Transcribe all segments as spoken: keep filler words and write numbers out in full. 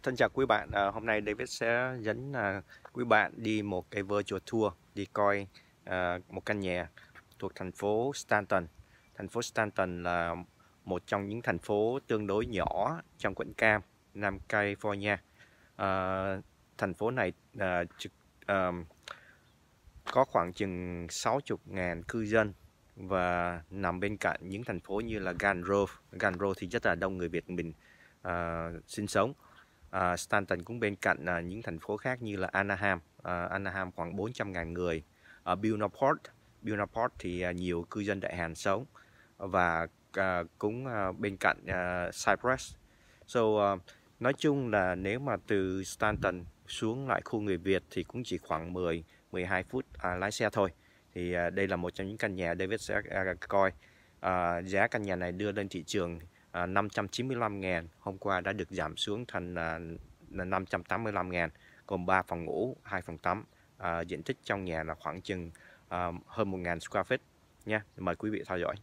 Thân chào quý bạn, à, hôm nay David sẽ dẫn à, quý bạn đi một cái virtual tour, đi coi à, một căn nhà thuộc thành phố Stanton. Thành phố Stanton là một trong những thành phố tương đối nhỏ trong quận Cam, Nam California. À, thành phố này à, trực, à, có khoảng chừng sáu mươi nghìn cư dân và nằm bên cạnh những thành phố như là Grand Grove. Grand Grove thì rất là đông người Việt mình à, sinh sống. Uh, Stanton cũng bên cạnh uh, những thành phố khác như là Anaheim. Uh, Anaheim khoảng bốn trăm nghìn người. Ở uh, Bunnellport, Bunnellport thì uh, nhiều cư dân Đại Hàn sống và uh, cũng uh, bên cạnh uh, Cypress. So uh, nói chung là nếu mà từ Stanton xuống lại khu người Việt thì cũng chỉ khoảng mười mười hai phút uh, lái xe thôi. Thì uh, đây là một trong những căn nhà David sẽ uh, coi. Uh, giá căn nhà này đưa lên thị trường À, năm trăm chín mươi lăm ngàn, hôm qua đã được giảm xuống thành à, năm trăm tám mươi lăm ngàn, gồm ba phòng ngủ, hai phòng tắm. À, diện tích trong nhà là khoảng chừng à, hơn một nghìn square feet nha. Mời quý vị theo dõi.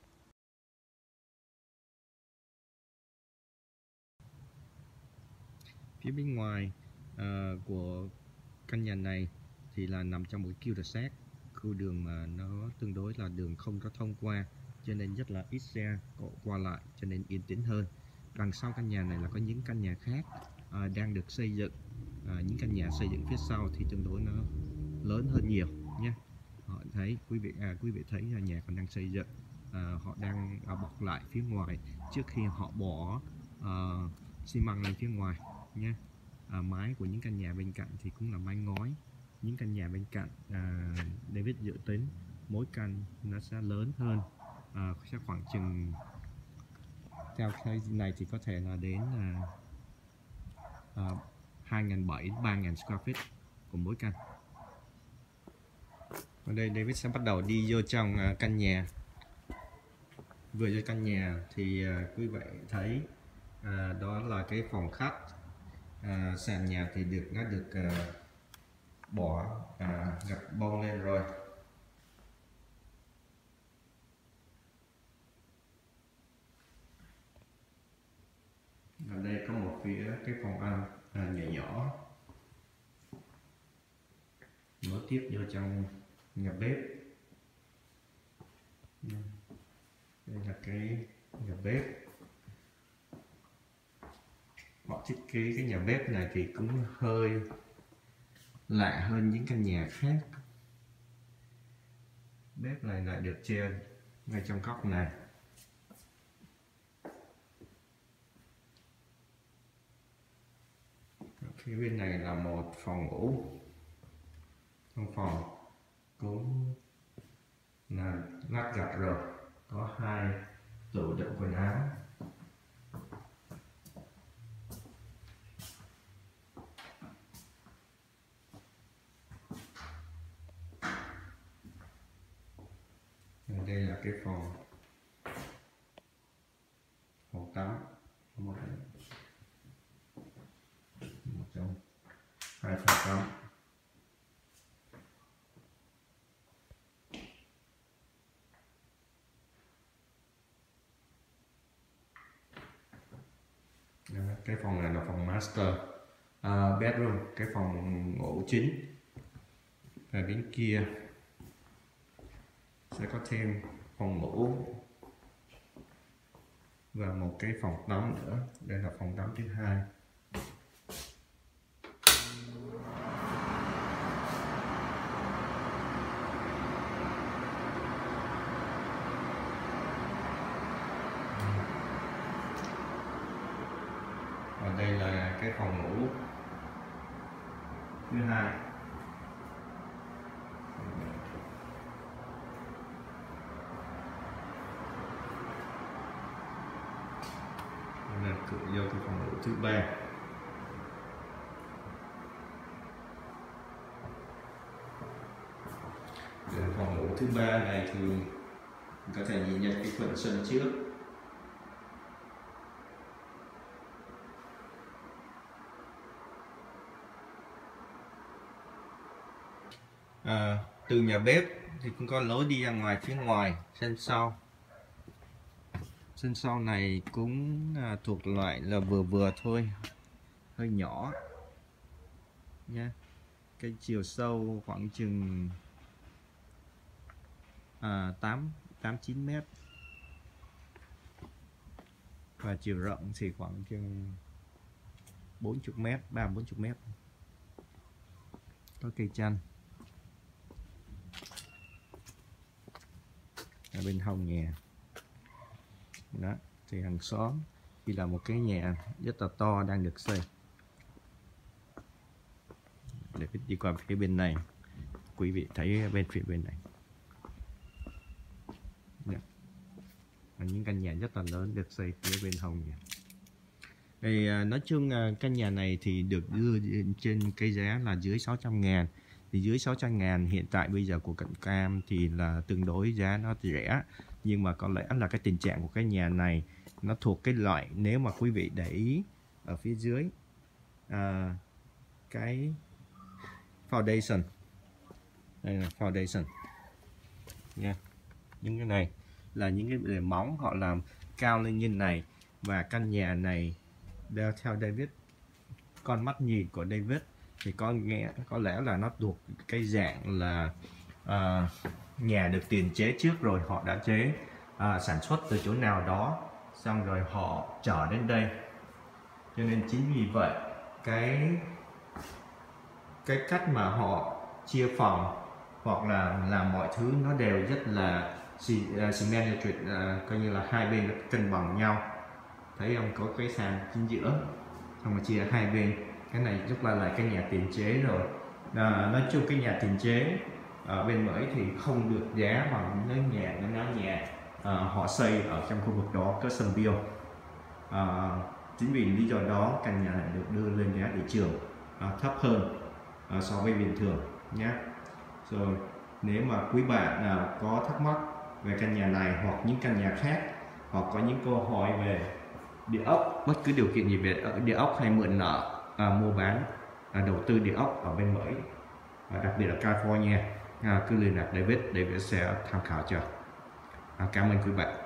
Phía bên ngoài à, của căn nhà này thì là nằm trong một cul-de-sac, khu đường mà nó tương đối là đường không có thông qua, cho nên rất là ít xe qua lại, cho nên yên tĩnh hơn. Đằng sau căn nhà này là có những căn nhà khác à, đang được xây dựng. À, những căn nhà xây dựng phía sau thì tương đối nó lớn hơn nhiều nhé. Họ thấy quý vị à, quý vị thấy là nhà còn đang xây dựng. À, họ đang à, bọc lại phía ngoài trước khi họ bỏ à, xi măng lên phía ngoài nhé. À, mái của những căn nhà bên cạnh thì cũng là mái ngói. Những căn nhà bên cạnh à, David dự tính mỗi căn nó sẽ lớn hơn, à, sẽ khoảng chừng theo cái này thì có thể là đến à, à, hai nghìn bảy trăm đến ba nghìn square feet của mỗi căn. Ở đây David sẽ bắt đầu đi vô trong à, căn nhà. Vừa vô căn nhà thì à, quý vị thấy à, đó là cái phòng khách. À, sàn nhà thì được nó được à, bỏ à, gập bông lên rồi. Ở đây có một phía cái phòng ăn à, nhỏ nhỏ nối tiếp vô trong nhà bếp. Đây là cái nhà bếp. Họ thiết kế cái nhà bếp này thì cũng hơi lạ hơn những căn nhà khác. Bếp này lại được treo ngay trong góc này. Phía bên này là một phòng ngủ. Trong phòng cũng là lát gạch rồi, có hai tủ đựng quần áo. Đây là cái phòng phòng tắm, một, một trong hai phòng tắm. Cái phòng này là phòng master uh, bedroom, cái phòng ngủ chính. Và bên kia sẽ có thêm phòng ngủ và một cái phòng tắm nữa. Đây là phòng tắm thứ hai. Và đây là cái phòng ngủ thứ hai. Đây là cửa vô cái phòng ngủ thứ ba. Ở phòng ngủ thứ ba này thì có thể nhìn nhận cái phần sân trước. À, từ nhà bếp thì cũng có lối đi ra ngoài phía ngoài sân sau. Sân sau này cũng à, thuộc loại là vừa vừa thôi, hơi nhỏ nha. Cái chiều sâu khoảng chừng à, tám chín mét, và chiều rộng thì khoảng chừng bốn mươi mét, ba bốn mươi mét. Có cây chanh ở bên hông nhà đó. Thì hàng xóm thì là một cái nhà rất là to đang được xây. Để đi qua phía bên này, quý vị thấy bên phía bên này yeah. Những căn nhà rất là lớn được xây phía bên hông nhà. Thì nói chung căn nhà này thì được đưa trên cái giá là dưới sáu trăm ngàn. Thì dưới sáu trăm ngàn hiện tại bây giờ của Cận Cam thì là tương đối giá nó rẻ. Nhưng mà có lẽ là cái tình trạng của cái nhà này nó thuộc cái loại, nếu mà quý vị để ý ở phía dưới à, cái foundation, đây là foundation nha. Yeah. Những cái này là những cái bề móng họ làm cao lên như này. Và căn nhà này đeo theo David, con mắt nhìn của David thì có nghe có lẽ là nó thuộc cái dạng là à, nhà được tiền chế trước rồi, họ đã chế à, sản xuất từ chỗ nào đó xong rồi họ trở đến đây. Cho nên chính vì vậy cái cái cách mà họ chia phòng hoặc là làm mọi thứ nó đều rất là symmetric, uh, uh, coi như là hai bên cân bằng nhau. Thấy không, có cái sàn chính giữa, xong mà chia hai bên. Cái này rất là là cái nhà tiền chế rồi. À, nói chung cái nhà tiền chế ở bên mới thì không được giá bằng những nhà những nhà, nhà à, họ xây ở trong khu vực đó có sân bill. À, chính vì lý do đó căn nhà này được đưa lên giá thị trường à, thấp hơn à, so với bình thường nhé. Rồi nếu mà quý bạn nào có thắc mắc về căn nhà này hoặc những căn nhà khác, hoặc có những câu hỏi về địa ốc, bất cứ điều kiện gì về địa ốc hay mượn nợ, à, mua bán, à, đầu tư địa ốc ở bên Mỹ, à, đặc biệt là California, à, cứ liên lạc David, David sẽ tham khảo cho. À, cảm ơn quý bạn.